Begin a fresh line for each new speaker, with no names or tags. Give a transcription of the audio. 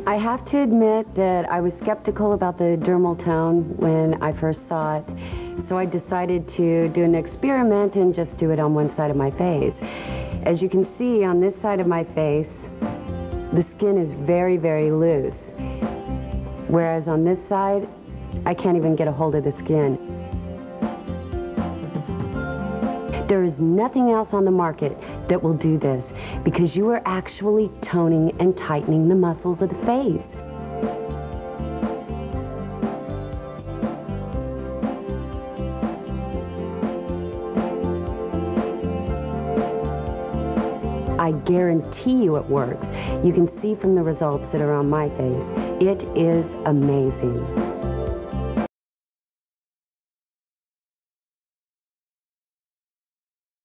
I have to admit that I was skeptical about the dermal tone when I first saw it, so I decided to do an experiment and just do it on one side of my face. As you can see on this side of my face, the skin is very, very loose, whereas on this side, I can't even get a hold of the skin. There is nothing else on the market that will do this because you are actually toning and tightening the muscles of the face. I guarantee you it works. You can see from the results that are on my face. It is amazing.